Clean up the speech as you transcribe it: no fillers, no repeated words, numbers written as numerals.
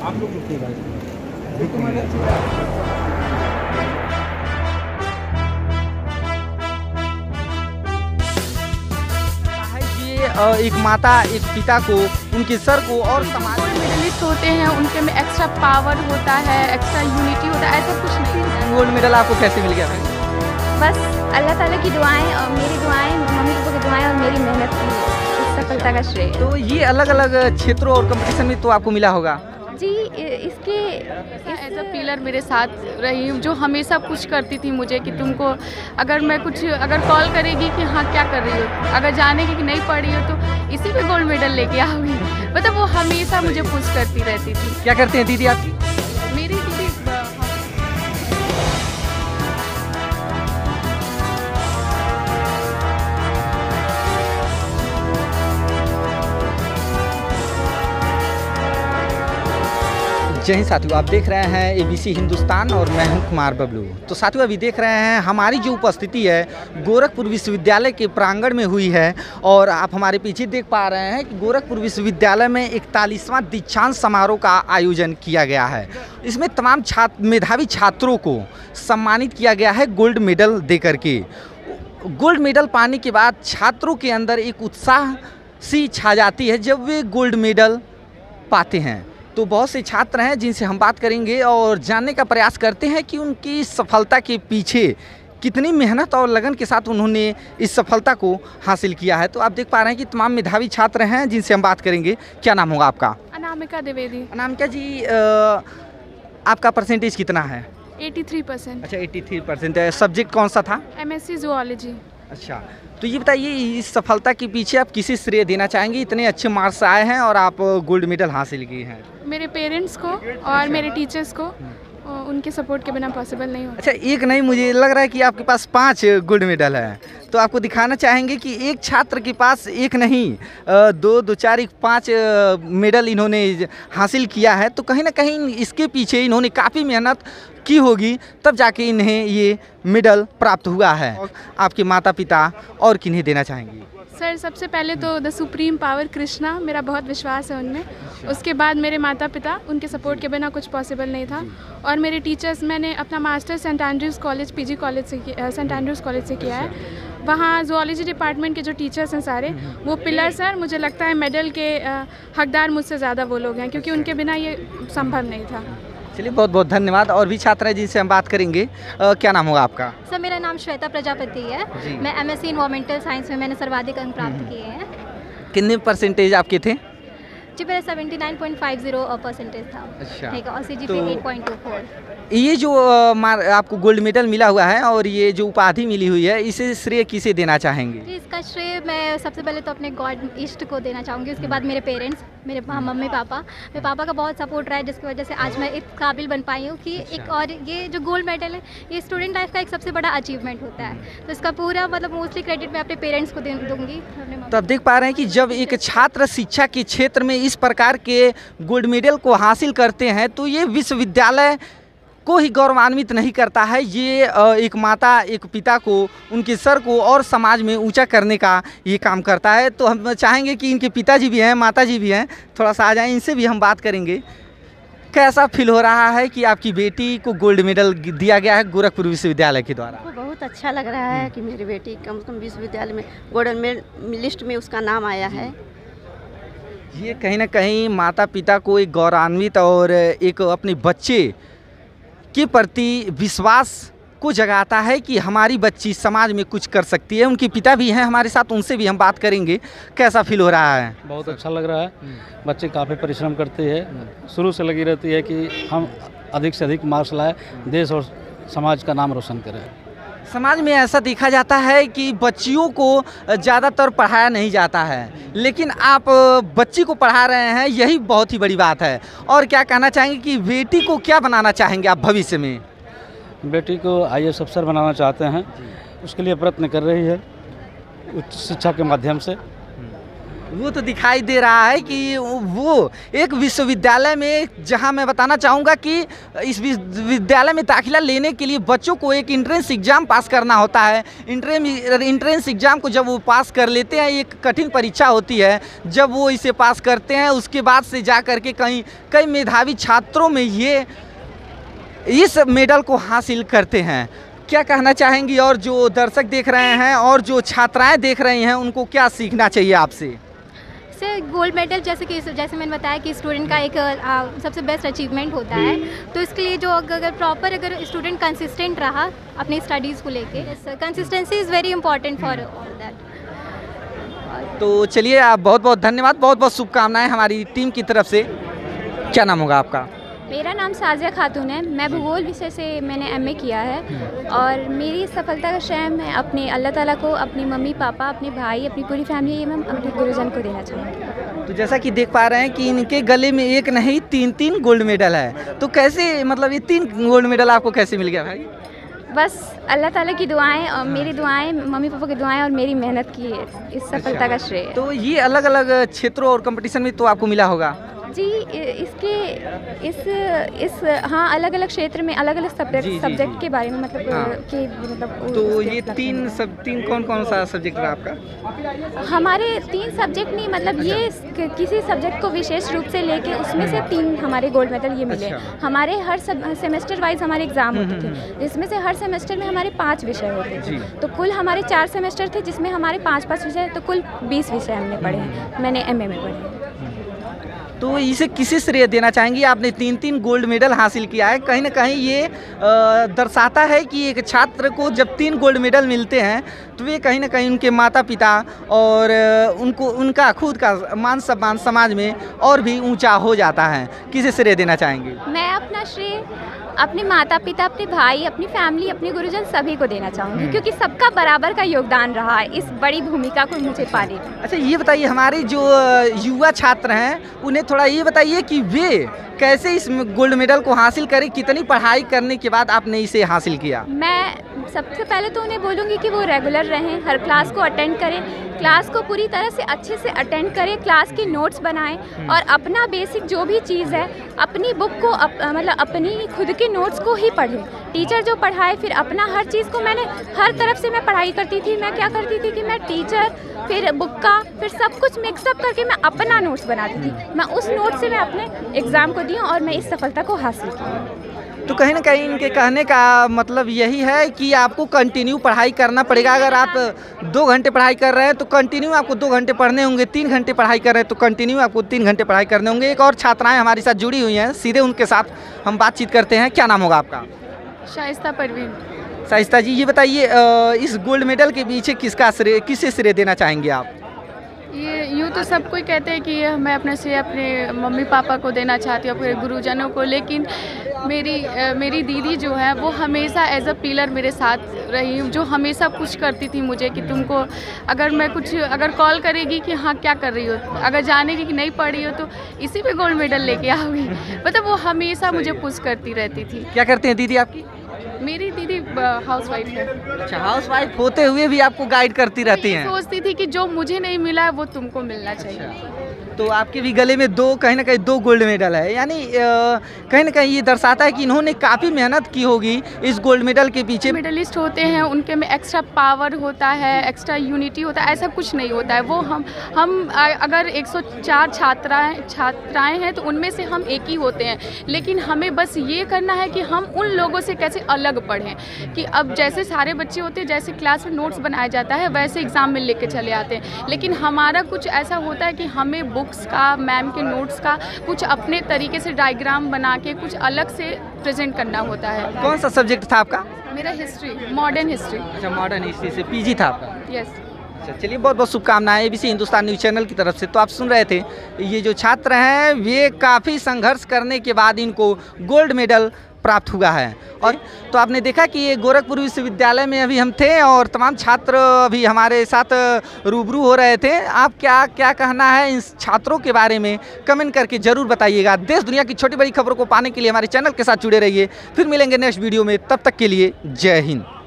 आप लोग रुकिए भाई। एक माता एक पिता को, उनके सर को और समाज गोल्ड मेडलिस्ट होते हैं उनके में एक्स्ट्रा पावर होता है, एक्स्ट्रा यूनिटी होता है, ऐसा कुछ नहीं है। गोल्ड मेडल आपको कैसे मिल गया? बस अल्लाह ताला की दुआएं और मेरी दुआएं, मम्मी पापा की दुआएं और मेरी मेहनत की इस सफलता का श्रेय। तो ये अलग अलग क्षेत्रों और कंपटीशन में तो आपको मिला होगा जी। इसके एज अ पिलर मेरे साथ रही हूँ, जो हमेशा पुश करती थी मुझे कि तुमको अगर कॉल करेगी कि हाँ क्या कर रही हो, अगर जानेगी कि नहीं पढ़ रही हो तो इसी पे गोल्ड मेडल लेके आओगी, मतलब वो हमेशा मुझे पुश करती रहती थी। क्या करते हैं दीदी आपकी? मेरी दीदी जय हिंद साथियों, आप देख रहे हैं ABC हिंदुस्तान और मैं हूं कुमार बबलू। तो साथियों अभी देख रहे हैं हमारी जो उपस्थिति है गोरखपुर विश्वविद्यालय के प्रांगण में हुई है और आप हमारे पीछे देख पा रहे हैं कि गोरखपुर विश्वविद्यालय में 41वां दीक्षांत समारोह का आयोजन किया गया है। इसमें तमाम मेधावी छात्रों को सम्मानित किया गया है गोल्ड मेडल देकर के। गोल्ड मेडल पाने के बाद छात्रों के अंदर एक उत्साह सी छा जाती है जब वे गोल्ड मेडल पाते हैं। तो बहुत से छात्र हैं जिनसे हम बात करेंगे और जानने का प्रयास करते हैं कि उनकी सफलता के पीछे कितनी मेहनत और लगन के साथ उन्होंने इस सफलता को हासिल किया है। तो आप देख पा रहे हैं कि तमाम मेधावी छात्र हैं जिनसे हम बात करेंगे। क्या नाम होगा आपका? अनामिका द्विवेदी। अनामिका जी, आपका परसेंटेज कितना है? 83%। अच्छा, 83% है। सब्जेक्ट कौन सा था? MSc zoology. अच्छा, तो ये बताइए इस सफलता के पीछे आप किसे श्रेय देना चाहेंगे? इतने अच्छे मार्क्स आए हैं और आप गोल्ड मेडल हासिल किए हैं। मेरे पेरेंट्स को और मेरे टीचर्स को, उनके सपोर्ट के बिना पॉसिबल नहीं होता। अच्छा, एक नहीं, मुझे लग रहा है कि आपके पास 5 गोल्ड मेडल है। तो आपको दिखाना चाहेंगे कि एक छात्र के पास एक नहीं, 2, 4, 5 मेडल इन्होंने हासिल किया है। तो कहीं ना कहीं इसके पीछे इन्होंने काफ़ी मेहनत की होगी, तब जाके इन्हें ये मेडल प्राप्त हुआ है। आपके माता पिता और किन्हें देना चाहेंगी? सर, सबसे पहले तो द सुप्रीम पावर कृष्णा, मेरा बहुत विश्वास है उनमें। उसके बाद मेरे माता पिता, उनके सपोर्ट के बिना कुछ पॉसिबल नहीं था। और मेरे टीचर्स, मैंने अपना master Saint Andrews college PG कॉलेज से सेंट एंड्रयूज़ कॉलेज से किया है। वहाँ ज़ूलॉजी डिपार्टमेंट के जो टीचर्स हैं सारे, वो पिलर्स हैं। मुझे लगता है मेडल के हकदार मुझसे ज़्यादा वो लोग हैं, क्योंकि उनके बिना ये संभव नहीं था। चलिए, बहुत बहुत धन्यवाद। और भी छात्र हैं जिनसे हम बात करेंगे। क्या नाम होगा आपका? सर, मेरा नाम श्वेता प्रजापति है। मैं MSc इन्वायरमेंटल साइंस में मैंने सर्वाधिक अंक प्राप्त किए हैं। कितने परसेंटेज आपके थे? जी, मेरा 79.50 परसेंटेज था। अच्छा, ठीक है। और CGPA तो 8.24। ये जो आपको गोल्ड मेडल मिला हुआ है और ये जो उपाधि मिली हुई है, इसे श्रेय किसे देना चाहेंगे? जी, इसका श्रेय मैं सबसे पहले तो अपने गॉड इष्ट को देना चाहूँगी। उसके बाद मेरे पेरेंट्स, मेरे मम्मी पापा, मेरे पापा का बहुत सपोर्ट रहा है, जिसकी वजह से आज मैं इस काबिल बन पाई हूँ कि एक, और ये जो गोल्ड मेडल है ये स्टूडेंट लाइफ का एक सबसे बड़ा अचीवमेंट होता है। तो इसका पूरा मतलब मोस्टली क्रेडिट मैं अपने पेरेंट्स को दूँगी। तो आप देख पा रहे हैं कि जब एक छात्र शिक्षा के क्षेत्र में इस प्रकार के गोल्ड मेडल को हासिल करते हैं तो ये विश्वविद्यालय को ही गौरवान्वित नहीं करता है, ये एक माता एक पिता को, उनके सर को और समाज में ऊंचा करने का ये काम करता है। तो हम चाहेंगे कि इनके पिताजी भी हैं, माताजी भी हैं, थोड़ा सा आ जाएं, इनसे भी हम बात करेंगे। कैसा फील हो रहा है कि आपकी बेटी को गोल्ड मेडल दिया गया है गोरखपुर विश्वविद्यालय के द्वारा? बहुत अच्छा लग रहा है कि मेरी बेटी कम से कम विश्वविद्यालय में गोल्ड मेडल लिस्ट में उसका नाम आया है। ये कहीं ना कहीं माता पिता को एक गौरवान्वित और एक अपने बच्चे के प्रति विश्वास को जगाता है कि हमारी बच्ची समाज में कुछ कर सकती है। उनके पिता भी हैं हमारे साथ, उनसे भी हम बात करेंगे। कैसा फील हो रहा है? बहुत अच्छा लग रहा है। बच्चे काफ़ी परिश्रम करते हैं, शुरू से लगी रहती है कि हम अधिक से अधिक मार्क्स लाए, देश और समाज का नाम रोशन करें। समाज में ऐसा देखा जाता है कि बच्चियों को ज़्यादातर पढ़ाया नहीं जाता है, लेकिन आप बच्ची को पढ़ा रहे हैं, यही बहुत ही बड़ी बात है। और क्या कहना चाहेंगे कि बेटी को क्या बनाना चाहेंगे आप भविष्य में? बेटी को IAS अफसर बनाना चाहते हैं, उसके लिए प्रयत्न कर रही है उच्च शिक्षा के माध्यम से। वो तो दिखाई दे रहा है कि वो एक विश्वविद्यालय में, जहां मैं बताना चाहूँगा कि इस विश्वविद्यालय में दाखिला लेने के लिए बच्चों को एक इंट्रेंस एग्ज़ाम पास करना होता है। इंट्रेंस एग्ज़ाम को जब वो पास कर लेते हैं, एक कठिन परीक्षा होती है, जब वो इसे पास करते हैं उसके बाद से जा कर के कई मेधावी छात्रों में ये इस मेडल को हासिल करते हैं। क्या कहना चाहेंगी, और जो दर्शक देख रहे हैं और जो छात्राएं देख रही हैं उनको क्या सीखना चाहिए आपसे? सर गोल्ड मेडल जैसे मैंने बताया कि स्टूडेंट का एक सबसे बेस्ट अचीवमेंट होता है, तो इसके लिए जो अगर स्टूडेंट कंसिस्टेंट रहा अपनी स्टडीज़ को लेके, consistency is very important for all that. तो चलिए, आप बहुत बहुत धन्यवाद, बहुत बहुत शुभकामनाएं हमारी टीम की तरफ से। क्या नाम होगा आपका? मेरा नाम साजिया खातून है। मैं भूगोल विषय से मैंने एमए किया है और मेरी सफलता का श्रेय मैं अपने अल्लाह ताला को, अपनी मम्मी पापा, अपने भाई, अपनी पूरी फैमिली, ये मैं अपने गुरुजन को देना चाहूँगी। तो जैसा कि देख पा रहे हैं कि इनके गले में एक नहीं 3 गोल्ड मेडल है, तो कैसे, मतलब ये 3 गोल्ड मेडल आपको कैसे मिल गया भाई? बस अल्लाह ताला की दुआएं और मेरी दुआएं, मम्मी पापा की दुआएं और मेरी मेहनत की इस सफलता का श्रेय है। तो ये अलग अलग क्षेत्रों और कंपटीशन में तो आपको मिला होगा जी। हाँ, अलग अलग क्षेत्र में अलग अलग सब्जेक्ट के बारे में मतलब तो ये तीन कौन सा सब्जेक्ट रहा आपका? हमारे 3 सब्जेक्ट नहीं, मतलब ये किसी सब्जेक्ट को विशेष रूप से लेके उसमें से 3 हमारे गोल्ड मेडल ये मिले। हमारे हर सेमेस्टर वाइज हमारे एग्जाम होते थे, जिसमें से हर सेमेस्टर में हमारे 5 विषय होते थे। तो कुल हमारे 4 सेमेस्टर थे जिसमें हमारे 5 विषय, तो कुल 20 विषय हमने पढ़े हैं। मैंने एमए में पढ़े। तो इसे किसे श्रेय देना चाहेंगी? आपने 3 गोल्ड मेडल हासिल किया है, कहीं ना कहीं ये दर्शाता है कि एक छात्र को जब 3 गोल्ड मेडल मिलते हैं तो वे कहीं ना कहीं उनके माता पिता और उनका खुद का मान सम्मान समाज में और भी ऊंचा हो जाता है। किसे श्रेय देना चाहेंगे? मैं अपना श्रेय अपने माता पिता, अपने भाई, अपनी फैमिली, अपने गुरुजन सभी को देना चाहूँगी, क्योंकि सबका बराबर का योगदान रहा है इस बड़ी भूमिका को मुझे पाने में। अच्छा, ये बताइए, हमारे जो युवा छात्र हैं उन्हें थोड़ा ये बताइए कि वे कैसे इस गोल्ड मेडल को हासिल करें, कितनी पढ़ाई करने के बाद आपने इसे हासिल किया? मैं सबसे पहले तो उन्हें बोलूँगी कि वो रेगुलर रहें, हर क्लास को अटेंड करें, क्लास को पूरी तरह से अच्छे से अटेंड करें, क्लास की नोट्स बनाएं और अपना बेसिक जो भी चीज़ है अपनी बुक को मतलब अपनी खुद के नोट्स को ही पढ़ें। टीचर जो पढ़ाए फिर अपना हर चीज़ को, मैंने हर तरफ से मैं पढ़ाई करती थी। मैं क्या करती थी कि मैं टीचर फिर बुक का फिर सब कुछ मिक्सअप करके मैं अपना नोट्स बनाती थी। मैं उस नोट से मैं अपने एग्ज़ाम को दी और मैं इस सफलता को हासिल की। तो कहीं ना कहीं इनके कहने का मतलब यही है कि आपको कंटिन्यू पढ़ाई करना पड़ेगा। अगर आप 2 घंटे पढ़ाई कर रहे हैं तो कंटिन्यू आपको 2 घंटे पढ़ने होंगे, 3 घंटे पढ़ाई कर रहे हैं तो कंटिन्यू आपको 3 घंटे पढ़ाई करने होंगे। एक और छात्राएं हमारे साथ जुड़ी हुई हैं, सीधे उनके साथ हम बातचीत करते हैं। क्या नाम होगा आपका? शाइस्ता परवीन। शाइस्ता जी, ये बताइए इस गोल्ड मेडल के पीछे किसे श्रेय देना चाहेंगे आप? ये यूँ तो सब कोई कहते हैं कि मैं अपने श्रेय अपने मम्मी पापा को देना चाहती हूँ, अपने गुरुजनों को, लेकिन मेरी दीदी जो है वो हमेशा एज अ पिलर मेरे साथ रही, जो हमेशा पुश करती थी मुझे कि तुमको अगर कॉल करेगी कि हाँ क्या कर रही हो, अगर जानेगी कि नहीं पढ़ रही हो तो इसी पे गोल्ड मेडल लेके आओगी, मतलब वो हमेशा मुझे पुश करती रहती थी। क्या करते हैं दीदी आपकी? मेरी दीदी हाउसवाइफ है। अच्छा, हाउसवाइफ होते हुए भी आपको गाइड करती रहती हैं? सोचती थी कि जो मुझे नहीं मिला है वो तुमको मिलना चाहिए। तो आपके भी गले में कहीं ना कहीं 2 गोल्ड मेडल है, यानी कहीं ना कहीं ये दर्शाता है कि इन्होंने काफ़ी मेहनत की होगी इस गोल्ड मेडल के पीछे। मेडलिस्ट होते हैं उनके में एक्स्ट्रा पावर होता है, एक्स्ट्रा यूनिटी होता है, ऐसा कुछ नहीं होता है। वो हम अगर 104 छात्राएं हैं तो उनमें से हम एक ही होते हैं, लेकिन हमें बस ये करना है कि हम उन लोगों से कैसे अलग पढ़ें। कि अब जैसे सारे बच्चे होते हैं, जैसे क्लास में नोट्स बनाया जाता है वैसे एग्ज़ाम में लेके चले आते हैं, लेकिन हमारा कुछ ऐसा होता है कि हमें बुक्स का, मैम के नोट्स का कुछ अपने तरीके से डायग्राम बना के कुछ अलग से प्रेजेंट करना होता है। कौन सा सब्जेक्ट था आपका? मेरा हिस्ट्री, मॉडर्न हिस्ट्री। अच्छा, मॉडर्न हिस्ट्री से पीजी था आपका? यस। अच्छा, चलिए, बहुत बहुत शुभकामनाएं एबीसी हिंदुस्तान न्यूज़ चैनल की तरफ से। तो आप सुन रहे थे, ये जो छात्र हैं वे काफ़ी संघर्ष करने के बाद इनको गोल्ड मेडल प्राप्त हुआ है। और तो आपने देखा कि ये गोरखपुर विश्वविद्यालय में अभी हम थे और तमाम छात्र अभी हमारे साथ रूबरू हो रहे थे। आप क्या कहना है इन छात्रों के बारे में कमेंट करके ज़रूर बताइएगा। देश दुनिया की छोटी बड़ी खबरों को पाने के लिए हमारे चैनल के साथ जुड़े रहिए। फिर मिलेंगे नेक्स्ट वीडियो में, तब तक के लिए जय हिंद।